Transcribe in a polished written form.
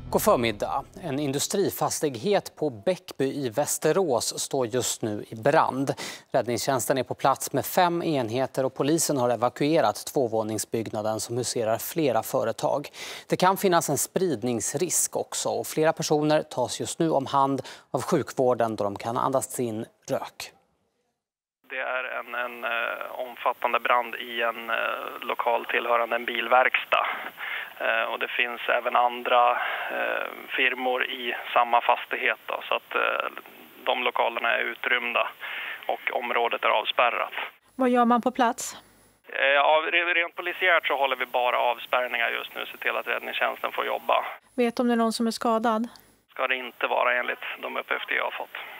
God förmiddag. En industrifastighet på Bäckby i Västerås står just nu i brand. Räddningstjänsten är på plats med 5 enheter och polisen har evakuerat 2-våningsbyggnaden som huserar flera företag. Det kan finnas en spridningsrisk också och flera personer tas just nu om hand av sjukvården då de kan andas in rök. Det är en omfattande brand i en lokal tillhörande en bilverkstad. Och det finns även andra firmor i samma fastighet då, så att de lokalerna är utrymda och området är avspärrat. Vad gör man på plats? Ja, rent polisiärt så håller vi bara avspärrningar just nu, så till att räddningstjänsten får jobba. Vet om det är någon som är skadad? Ska det inte vara enligt de uppgifter jag har fått.